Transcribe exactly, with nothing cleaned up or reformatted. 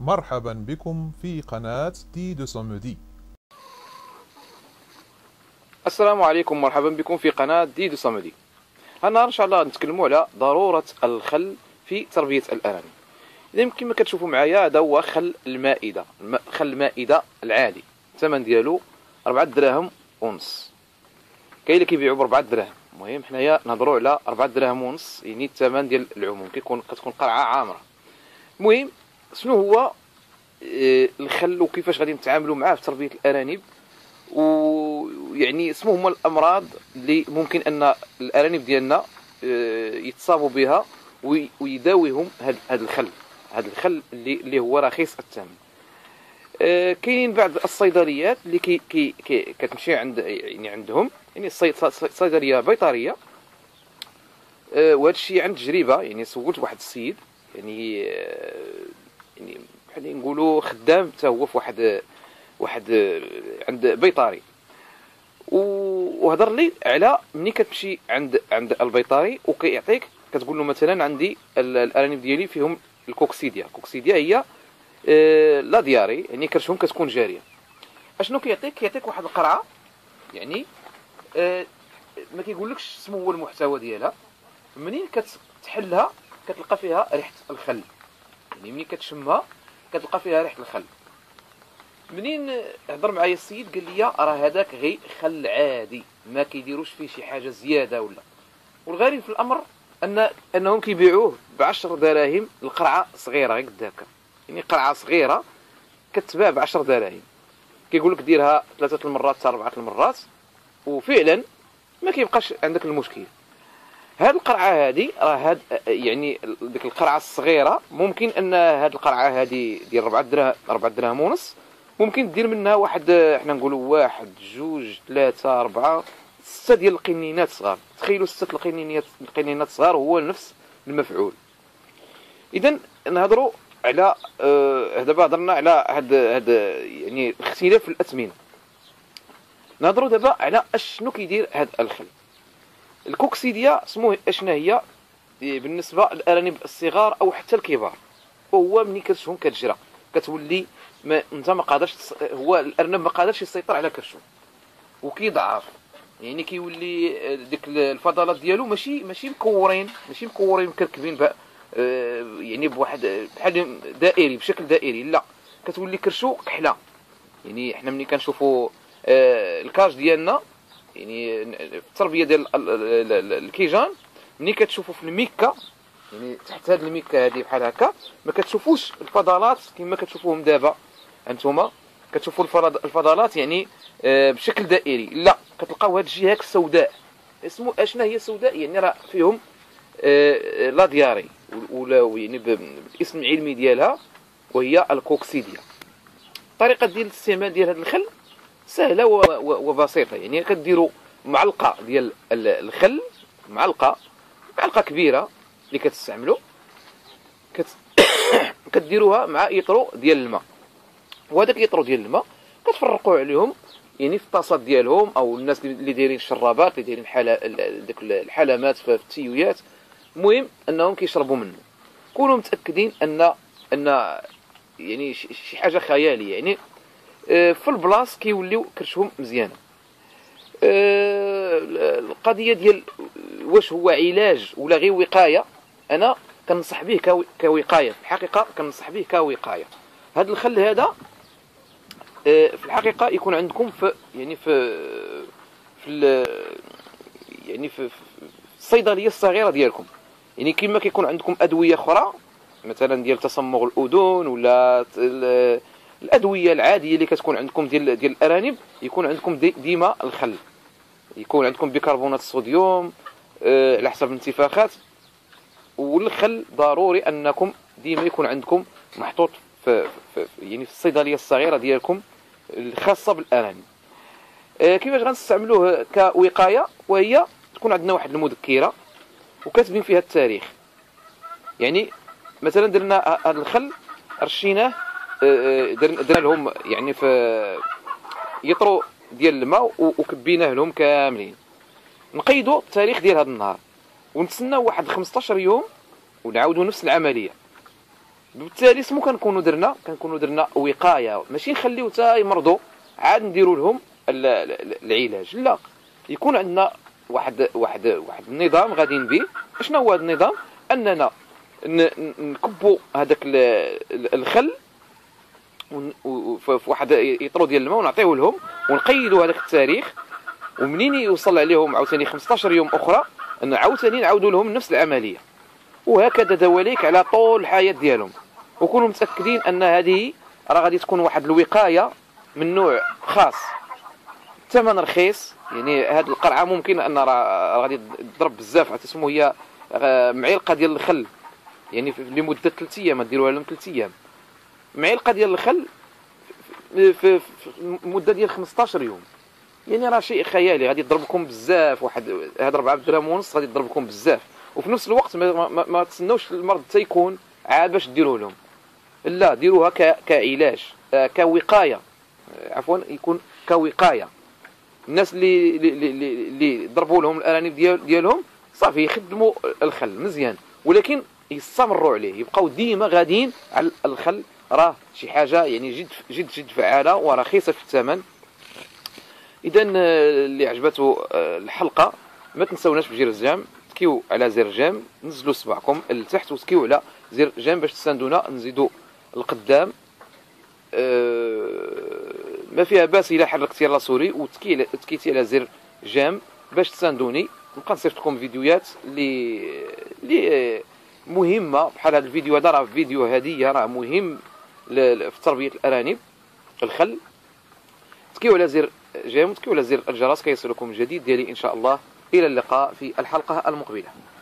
مرحبا بكم في قناة دي دو سومودي. السلام عليكم، مرحبا بكم في قناة دي دو سومودي. النهار ان شاء الله نتكلموا على ضرورة الخل في تربية الأرانب. إذا كما كتشوفوا معايا هذا هو خل المائدة، خل المائدة العادي، الثمن ديالو أربعة دراهم ونص. كاين اللي كيبيعوا بربعة دراهم، المهم حنايا نهضروا على أربعة دراهم ونص، يعني الثمن ديال العموم كيكون كتكون قرعة عامرة. المهم شنو هو الخل وكيفاش غادي نتعاملوا معاه في تربية الأرانب، ويعني اسمه هما الامراض اللي ممكن ان الارانب ديالنا يتصابوا بها ويداويهم هذا الخل هذا الخل اللي اللي هو رخيص الثمن. كاينين بعض الصيدليات اللي كي كي, كي كتمشي عند يعني عندهم يعني صيدليه بيطريه، وهذا الشيء عن تجربه. يعني سولت واحد السيد يعني يعني بحال نقولوا خدام حتى هو في واحد واحد عند بيطاري، وهضر لي على ملي كتمشي عند عند البيطاري وكيعطيك كتقول له مثلا عندي الارانب ديالي فيهم الكوكسيديا. الكوكسيديا هي آه لا دياري، يعني كرشهم كتكون جاريه. اشنو كيعطيك؟ كيعطيك واحد القرعه، يعني آه ما كيقولكش شنو هو المحتوى ديالها. منين كتحلها كتلقى فيها ريحه الخل، يعني ملي كتشمها كتلقى فيها ريحه الخل. منين هضر معايا السيد قال لي راه هذاك غير خل عادي، ما كيديروش فيه شي حاجه زياده ولا. والغريب في الامر ان انهم كيبيعوه بعشر دراهم القرعه صغيره غير قد هكا، يعني قرعه صغيره كتباع بعشر دراهم. كيقول لك ديرها ثلاثه المرات حتى اربعه المرات وفعلا ما كيبقاش عندك المشكل. هاد القرعه هادي راه هاد يعني ديك القرعه الصغيره ممكن ان هاد القرعه هادي ديال أربعة دراهم أربعة دراهم ونص ممكن دير منها واحد، احنا نقولوا واحد جوج ثلاثة أربعة ستة ديال القنينات صغار. تخيلوا ستة القنينات القنينات صغار هو نفس المفعول. اذا نهضروا على اه دابا هضرنا على هاد هاد يعني اختلاف في الاثمنه. نهضروا دابا على اشنو كيدير هاد الخل. الكوكسيديا سموه اشنا هي بالنسبه للارانب الصغار او حتى الكبار، وهو ملي كتشوفهم كتجرى كتولي ما انت ما قادرش تص... هو الارنب ما قادرش يسيطر على كرشو وكيضعف، يعني كيولي ديك الفضلات ديالو ماشي ماشي مكورين ماشي مكورين مكركبين بقى آه يعني بواحد بحال دائري بشكل دائري، لا كتولي كرشو كحله. يعني حنا ملي كنشوفوا آه الكاج ديالنا يعني التربيه ديال الكيجان ملي كتشوفوا في الميكا، يعني تحت هاد الميكا هادي بحال هكا ما كتشوفوش الفضلات كما كتشوفوهم دابا انتوما كتشوفوا الفضلات يعني آه بشكل دائري، لا كتلقاو هاد الجهه السوداء. اسمو اشنا هي السوداء؟ يعني راه فيهم آه لا دياري ولا يعني بالاسم العلمي ديالها وهي الكوكسيديا. الطريقه ديال الاستعمال ديال هذا الخل سهله وبسيطه. يعني كديروا معلقه ديال الخل، معلقه معلقه كبيره اللي كتستعملوا كت... كديروها مع يطرو ديال الماء، وهذاك يطرو ديال الماء كتفرقوا عليهم يعني في الطاسات ديالهم، او الناس اللي دايرين الشرابات اللي دايرين حلا داك الحلامات في التيويات، المهم انهم كيشربوا منه. كونوا متاكدين ان ان يعني شي حاجه خياليه، يعني في البلاص كيوليو كرشهم مزيانه. القضيه ديال واش هو علاج ولا غير وقايه، انا كنصح به كوقايه. في الحقيقه كنصح به كوقايه. هذا الخل هذا في الحقيقه يكون عندكم في يعني في في يعني في الصيدليه الصغيره ديالكم. يعني كما كيكون عندكم ادويه اخرى مثلا ديال تصمغ الاذن ولا الادويه العاديه اللي كتكون عندكم ديال ديال الارانب، يكون عندكم دي ديما الخل، يكون عندكم بيكربونات الصوديوم أه على حسب الانتفاخات. والخل ضروري انكم ديما يكون عندكم محطوط في, في يعني في الصيدليه الصغيره ديالكم الخاصه بالارانب. أه كيفاش غنستعملوه كوقايه؟ وهي تكون عندنا واحد المذكره وكاتبين فيها التاريخ. يعني مثلا درنا هذا الخل رشيناه أه درنا لهم يعني في يطرو ديال الماء وكبيناه لهم كاملين، نقيدوا التاريخ ديال هذا النهار ونتسناو واحد خمسطاش يوم ونعاودوا نفس العمليه. بالتالي سمو كنكونوا درنا كنكونوا درنا وقايه، ماشي نخليو حتى يمرضوا عاد نديروا لهم العلاج. لا، يكون عندنا واحد واحد واحد النظام غاديين به. شنو هو هذا النظام؟ اننا نكبوا هذاك الخل في واحد يطرو ديال الماء ونعطيه لهم ونقيدوا هذاك التاريخ، ومنين يوصل عليهم عاوتاني خمسطاش يوم اخرى عاوتاني نعاودوا لهم نفس العمليه، وهكذا دواليك على طول الحياه ديالهم. وكونوا متاكدين ان هذه راه غادي تكون واحد الوقايه من نوع خاص، الثمن رخيص. يعني هذه القرعه ممكن ان راه غادي تضرب بزاف، تسمو هي معلقه ديال الخل، يعني لمده ثلاث ايام ديروها لهم ثلاث ايام، معلقه ديال الخل في مده ديال خمسطاش يوم. يعني راه شيء خيالي، غادي يضربكم بزاف. واحد هاد أربعة درهم ونص غادي يضربكم بزاف، وفي نفس الوقت ما, ما, ما تسناوش المرض حتى يكون عاد باش ديروه لهم. لا، ديروها كعلاج، كوقايه، عفوا يكون كوقايه. الناس اللي اللي اللي ضربوا لهم الارانب ديال ديالهم صافي يخدموا الخل مزيان، ولكن يستمروا عليه، يبقاو ديما غاديين على الخل. راه شي حاجه يعني جد جد جد فعاله ورخيصه في الثمن. اذا اللي عجبته الحلقه ما تنساوناش بجير الجيم، تكيو على زر جيم، نزلوا صبعكم لتحت وتكيو على زر جيم باش تساندونا نزيدوا القدام. ما فيها باس الا حركتي لاسوري وتكي تكيتي على زر جيم باش تساندوني. نبقى نصيفط لكم فيديوهات اللي اللي مهمه، بحال هذا الفيديو هذا راه فيديو هديه، راه مهم في تربيه الارانب الخل. تكيو على زر جيم وتكيو على زر الجرس كيصلكم الجديد ديالي ان شاء الله. الى اللقاء في الحلقه المقبله.